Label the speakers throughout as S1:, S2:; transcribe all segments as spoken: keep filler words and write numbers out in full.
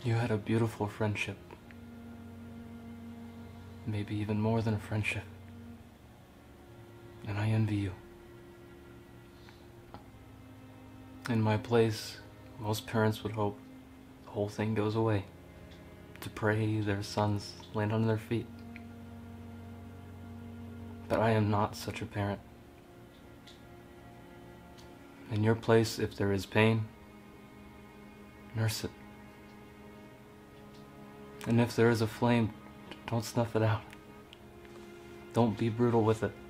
S1: You had a beautiful friendship. Maybe even more than a friendship. And I envy you. In my place, most parents would hope the whole thing goes away, to pray their sons land on their feet. But I am not such a parent. In your place, if there is pain, nurse it. And if there is a flame, don't snuff it out. Don't be brutal with it.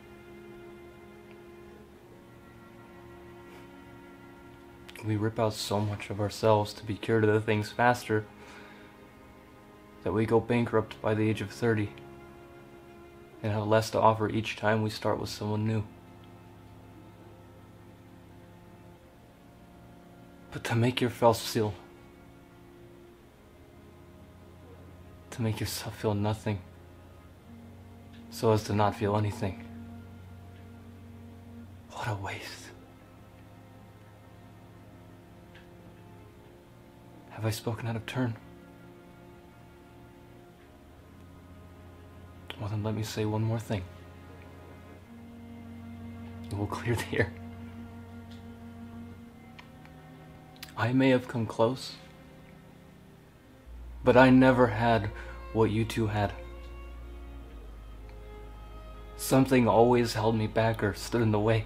S1: We rip out so much of ourselves to be cured of the things faster that we go bankrupt by the age of thirty and have less to offer each time we start with someone new. But to make yourself feel, to make yourself feel nothing, so as to not feel anything. What a waste. Have I spoken out of turn? Well, then let me say one more thing. It will clear the air. I may have come close, but I never had what you two had. Something always held me back or stood in the way.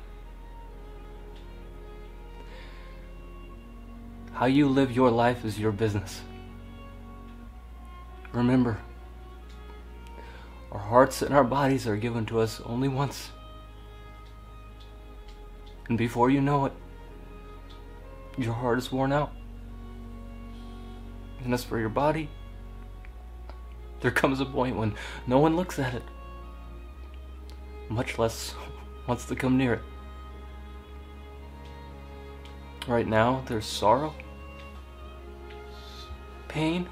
S1: How you live your life is your business. Remember, our hearts and our bodies are given to us only once. And before you know it, your heart is worn out. And as for your body, there comes a point when no one looks at it, much less wants to come near it. Right now, there's sorrow, pain.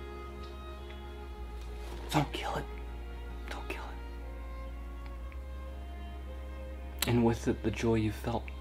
S1: Don't kill it. Don't kill it. And with it, the joy you felt.